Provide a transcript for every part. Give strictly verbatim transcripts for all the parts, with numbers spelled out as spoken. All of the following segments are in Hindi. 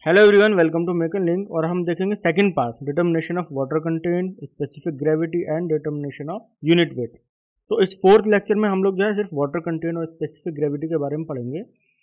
Hello everyone, welcome to make an link. और हम देखेंगे second part, determination of water content, specific gravity and determination of unit weight. तो इस फोर्थ लेक्चर में हम लोग जो है सिर्फ वाटर कंटेंट और स्पेसिफिक ग्रेविटी के बारे में पढ़ेंगे।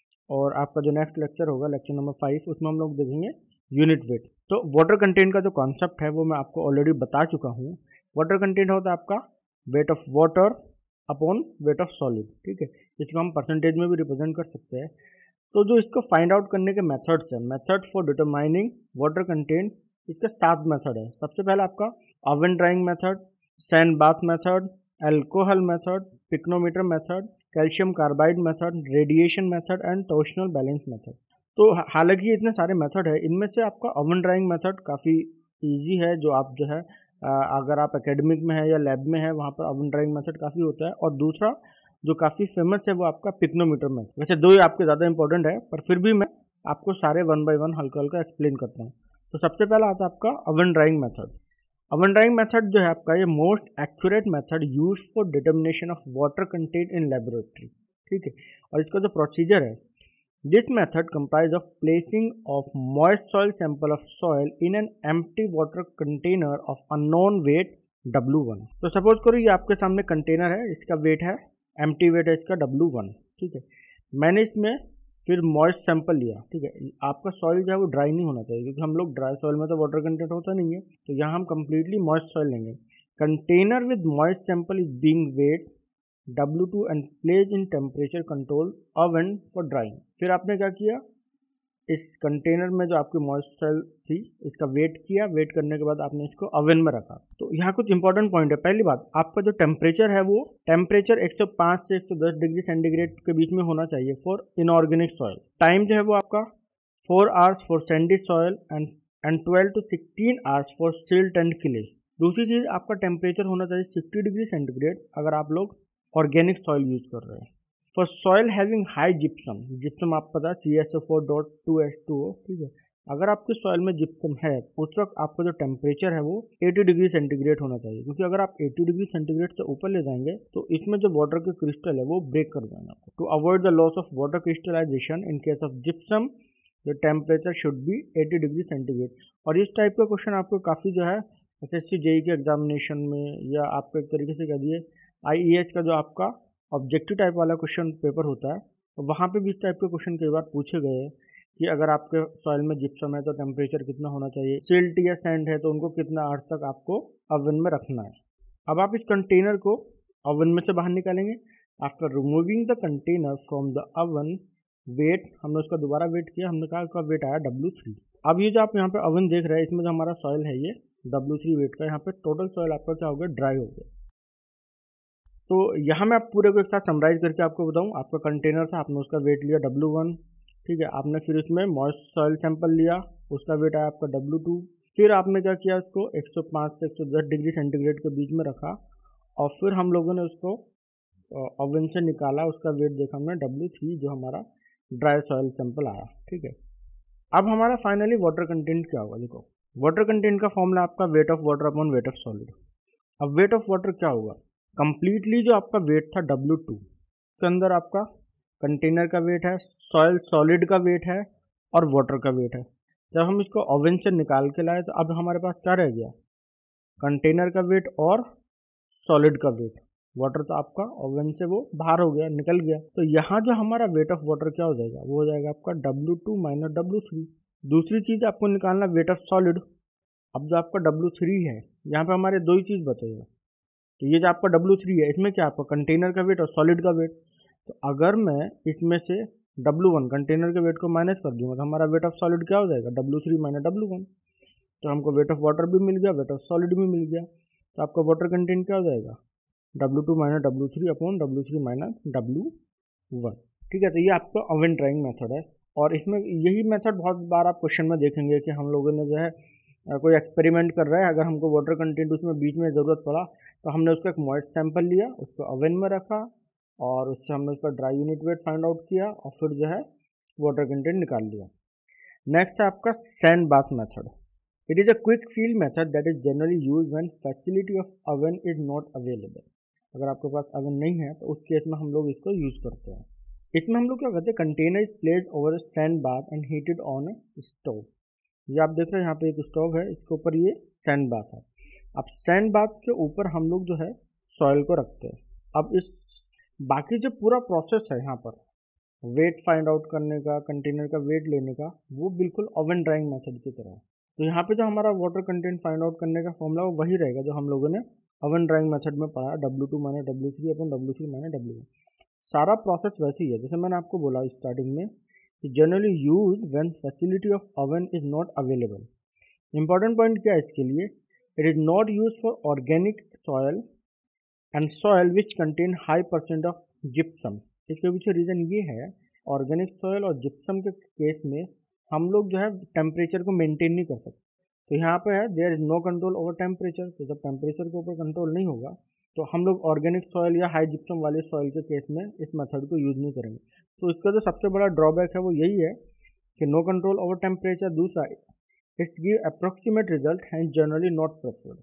और आपका जो नेक्स्ट लेक्चर होगा, लेक्चर नंबर फाइव, उसमें हम लोग देखेंगे यूनिट वेट। तो वाटर कंटेंट का जो कॉन्सेप्ट है वो मैं आपको ऑलरेडी बता चुका हूँ। वाटर कंटेंट होता है आपका weight of water upon weight of solid. ठीक है, इसको हम परसेंटेज में भी रिप्रेजेंट कर सकते हैं। तो जो इसको फाइंड आउट करने के मेथड्स हैं, method for determining water content, इसके सात मेथड है। सबसे पहला आपका oven drying method, sand bath method, alcohol method, pycnometer method, calcium carbide method, radiation method and torsional balance method. तो हालांकि इतने सारे मेथड है, इनमें से आपका ओवन ड्राइंग मेथड काफ़ी ईजी है। जो आप जो है अगर आप एकेडमिक में है या लैब में है, वहाँ पर ओवन ड्राइंग मेथड काफ़ी होता है। और दूसरा जो काफ़ी फेमस है वो आपका पिक्नोमीटर मेथड। वैसे दो ही आपके ज़्यादा इंपॉर्टेंट है, पर फिर भी मैं आपको सारे वन बाय वन हल्का हल्का एक्सप्लेन करता हूँ। तो सबसे पहला आता है आपका oven drying method. Oven drying method जो है आपका ये most accurate method use for determination of water content in laboratory. ठीक है, और इसका जो प्रोसीजर है, this method comprise of placing of moist soil sample of soil in an empty water container of unknown weight W one. तो सपोज करो ये आपके सामने कंटेनर है, इसका वेट है, एम्प्टी वेट है इसका डब्ल्यू वन। ठीक है, मैंने इसमें फिर मॉइस्ट सैंपल लिया। ठीक है, आपका सॉइल जो है वो ड्राई नहीं होना चाहिए, क्योंकि हम लोग ड्राई सॉइल में तो वाटर कंटेंट होता नहीं है। तो यहाँ हम कंप्लीटली मॉइस्ट सॉइल लेंगे। Container with moist sample is being weight W two and place in temperature control oven for drying. फिर आपने क्या किया, इस कंटेनर में जो आपकी मॉइस्चर थी इसका वेट किया। वेट करने के बाद आपने इसको ओवन में रखा। तो यहाँ कुछ इंपॉर्टेंट पॉइंट है। पहली बात, आपका जो टेम्परेचर है वो टेम्परेचर एक सौ पाँच से एक सौ दस डिग्री सेंटीग्रेड के बीच में होना चाहिए फॉर इनऑर्गेनिक सॉइल। टाइम जो है वो आपका four hours for sandy soil and and twelve to sixteen hours for silt and clay. दूसरी चीज़, आपका टेम्परेचर होना चाहिए सिक्सटी डिग्री सेंटीग्रेड अगर आप लोग ऑर्गेनिक सॉइल यूज कर रहे हैं। For soil having high gypsum, gypsum आप पता C S O four dot two H two O. ठीक है, अगर आपके सॉइल में जिप्सम है उस वक्त आपका जो टेम्परेचर है वो अस्सी डिग्री सेंटीग्रेड होना चाहिए, क्योंकि अगर आप अस्सी डिग्री सेंटीग्रेड से ऊपर ले जाएंगे तो इसमें जो वाटर के क्रिस्टल है वो ब्रेक कर जाएंगे। To avoid the loss of water crystallization in case of gypsum the temperature should be अस्सी डिग्री सेंटीग्रेड। और इस टाइप का क्वेश्चन आपको काफ़ी जो है एस एस सी जेई के एग्जामिनेशन में, या आपको एक तरीके से कह दिए आई ई एच का जो आपका ऑब्जेक्टिव टाइप वाला क्वेश्चन पेपर होता है, तो वहाँ पे भी इस टाइप के क्वेश्चन कई बार पूछे गए हैं कि अगर आपके सॉइल में जिप्सम है तो टेम्परेचर कितना होना चाहिए, सिल्ट या सैंड है तो उनको कितना आवर्स तक आपको ओवन में रखना है। अब आप इस कंटेनर को ओवन में से बाहर निकालेंगे। After removing the container from the oven, weight, हमने उसका दोबारा वेट किया, हमने कहा उसका वेट आया डब्ल्यू थ्री। अब ये जो आप यहाँ पे ओवन देख रहे हैं, इसमें जो हमारा सॉइल है ये डब्ल्यू थ्री वेट का, यहाँ पे टोटल सॉइल आपका क्या हो गया, ड्राई हो गया। तो यहाँ मैं आप पूरे को एक साथ समराइज करके आपको बताऊँ, आपका कंटेनर था, आपने उसका वेट लिया डब्ल्यू वन। ठीक है, आपने फिर उसमें मॉइस्ट सॉइल सैंपल लिया, उसका वेट आया आपका डब्ल्यू टू। फिर आपने क्या किया, उसको एक सौ पाँच से एक सौ दस डिग्री सेंटीग्रेड के बीच में रखा, और फिर हम लोगों ने उसको ओवन से निकाला, उसका वेट देखा हमने डब्ल्यू थ्री, जो हमारा ड्राई सॉइल सैंपल आया। ठीक है, अब हमारा फाइनली वाटर कंटेंट क्या होगा, देखो वाटर कंटेंट का फॉर्मूला आपका weight of water upon weight of solid. अब वेट ऑफ वाटर क्या होगा, कंप्लीटली जो आपका वेट था डब्ल्यू टू के अंदर आपका कंटेनर का वेट है, सॉइल सॉलिड का वेट है और वाटर का वेट है। जब हम इसको ओवन से निकाल के लाए तो अब हमारे पास क्या रह गया, कंटेनर का वेट और सॉलिड का वेट। वाटर तो आपका ओवन से वो बाहर हो गया, निकल गया। तो यहाँ जो हमारा वेट ऑफ वाटर क्या हो जाएगा, वो हो जाएगा आपका W two minus W three. दूसरी चीज़ आपको निकालना वेट ऑफ सॉलिड। अब जो आपका डब्ल्यू थ्री है, यहाँ पे हमारे दो ही चीज़ बचेगा। तो ये जो आपका डब्ल्यू थ्री है, इसमें क्या आपका कंटेनर का वेट और सॉलिड का वेट। तो अगर मैं इसमें से डब्ल्यू वन कंटेनर के वेट को माइनस कर दूंगा तो हमारा वेट ऑफ सॉलिड क्या हो जाएगा, W three minus W one. तो हमको वेट ऑफ वाटर भी मिल गया, वेट ऑफ सॉलिड भी मिल गया। तो आपका वाटर कंटेंट क्या हो जाएगा, W two minus W three upon W three minus W one. ठीक है, तो ये आपका ओवन ड्राइंग मेथड है। और इसमें यही मेथड बहुत बार आप क्वेश्चन में देखेंगे कि हम लोगों ने जो है कोई एक्सपेरिमेंट कर रहा है, अगर हमको वाटर कंटेंट उसमें बीच में ज़रूरत पड़ा तो हमने उसका एक मॉइस्ट सैंपल लिया, उसको ओवन में रखा, और उससे हमने उसका dry unit weight find out किया, और फिर जो है वाटर कंटेंट निकाल लिया। नेक्स्ट है आपका sand bath method. It is a quick field method that is generally use when facility of oven is not available. अगर आपके पास ओवन नहीं है तो उस केस में हम लोग इसको यूज़ करते हैं। इसमें हम लोग क्या करते हैं, container is placed over sand bath and heated on a stove. ये आप देख रहे हैं यहाँ पे एक स्टोव है, इसके ऊपर ये सैंड बाथ है। अब सैंड बाथ के ऊपर हम लोग जो है सॉइल को रखते हैं। अब इस बाकी जो पूरा प्रोसेस है यहाँ पर वेट फाइंड आउट करने का, कंटेनर का वेट लेने का, वो बिल्कुल ओवन ड्राइंग मेथड की तरह है। तो यहाँ पे जो हमारा वाटर कंटेंट फाइंड आउट करने का फॉर्मूला वो वही रहेगा जो हम लोगों ने ओवन ड्राइंग मेथड में पढ़ा, W two minus W three upon W three minus W one. सारा प्रोसेस वैसे ही है जैसे मैंने आपको बोला स्टार्टिंग में कि generally use when facility of oven is not available. Important point क्या है इसके लिए, it is not use for organic soil and soil which contain high percent of gypsum. इसके पीछे रीज़न ये है, ऑर्गेनिक सॉयल और जिप्सम के केस में हम लोग जो है टेम्परेचर को मेंटेन नहीं कर सकते। तो यहाँ पे है there is no control over temperature. तो जब टेम्परेचर के ऊपर कंट्रोल नहीं होगा तो हम लोग ऑर्गेनिक सॉयल या हाई जिप्सम वाले सॉयल के केस में इस मेथड को यूज नहीं करेंगे। तो इसका जो सबसे बड़ा ड्रॉबैक है वो यही है कि नो कंट्रोल ओवर टेम्परेचर। दूसरा, it's give approximate result and generally not preferred.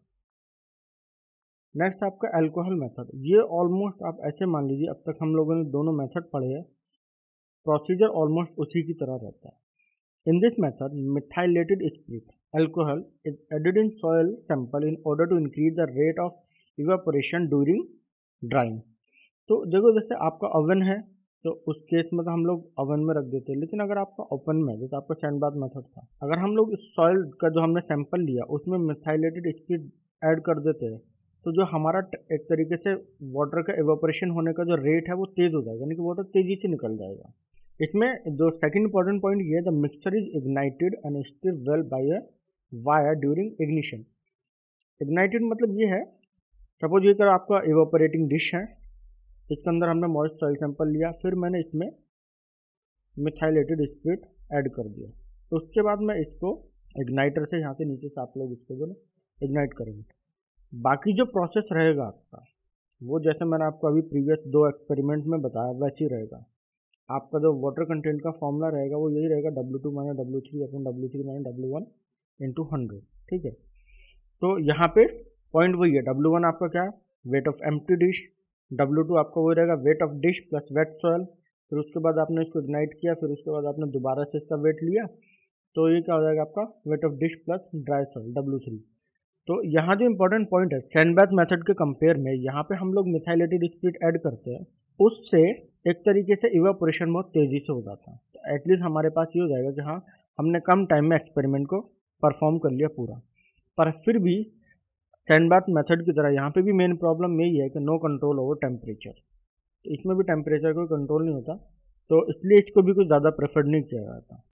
Next आपका अल्कोहल मेथड। ये ऑलमोस्ट आप ऐसे मान लीजिए, अब तक हम लोगों ने दोनों मेथड पढ़े हैं, प्रोसीजर ऑलमोस्ट उसी की तरह रहता है। In this method methylated spirit alcohol is added in soil sample in order to increase the rate of evaporation during drying. तो देखो जैसे आपका ओवन है तो उस केस में तो हम लोग ओवन में रख देते हैं, लेकिन अगर आपका ओपन में, जैसे आपका सैंड बाथ मेथड था, अगर हम लोग इस सॉइल का जो हमने सैंपल लिया उसमें मिथाइलेटेड स्पिरिट ऐड कर देते हैं तो जो हमारा एक तरीके से वाटर का एवापोरेशन होने का जो रेट है वो तेज़ हो जाएगा, यानी कि वाटर तेज़ी से निकल जाएगा। इसमें जो सेकंड इंपॉर्टेंट पॉइंट ये है, the mixture is ignited and stir well by a wire during ignition. Ignited मतलब ये है, सपोज ये कर आपका एवापोरेटिंग डिश है, इसके अंदर हमने मॉइस्ट सॉइल सैंपल लिया, फिर मैंने इसमें मिथाइलेटेड स्पिरिट ऐड कर दिया, तो उसके बाद मैं इसको इग्नाइटर से यहाँ से नीचे से आप लोग इसको जो इग्नाइट करेंगे। बाकी जो प्रोसेस रहेगा आपका वो जैसे मैंने आपको अभी प्रीवियस दो एक्सपेरिमेंट में बताया वैसे ही रहेगा। आपका जो वाटर कंटेंट का फॉर्मूला रहेगा वो यही रहेगा, W two minus W three upon W three minus W one into hundred. ठीक है, तो यहाँ पे पॉइंट वही है, डब्ल्यू वन आपका क्या है, weight of empty dish, W two आपका वही रहेगा weight of dish plus weight soil, फिर उसके बाद आपने इसको इग्नाइट किया, फिर उसके बाद आपने दोबारा से इसका वेट लिया, तो ये क्या हो जाएगा आपका weight of dish plus dry soil W three. तो यहाँ जो इंपॉर्टेंट पॉइंट है, सैंड बाथ मेथड के कंपेयर में यहाँ पे हम लोग मिथाइलेटेड स्पिरिट ऐड करते हैं, उससे एक तरीके से इवेपोरेशन बहुत तेज़ी से हो जाता है। तो एटलीस्ट हमारे पास ये हो जाएगा कि हाँ हमने कम टाइम में एक्सपेरिमेंट को परफॉर्म कर लिया पूरा। पर फिर भी सैंड बाथ मेथड की तरह यहाँ पे भी मेन प्रॉब्लम यही है कि नो कंट्रोल ओवर टेम्परेचर। तो इसमें भी टेम्परेचर कोई कंट्रोल नहीं होता, तो इसलिए इसको भी कुछ ज़्यादा प्रेफर्ड नहीं किया जाता।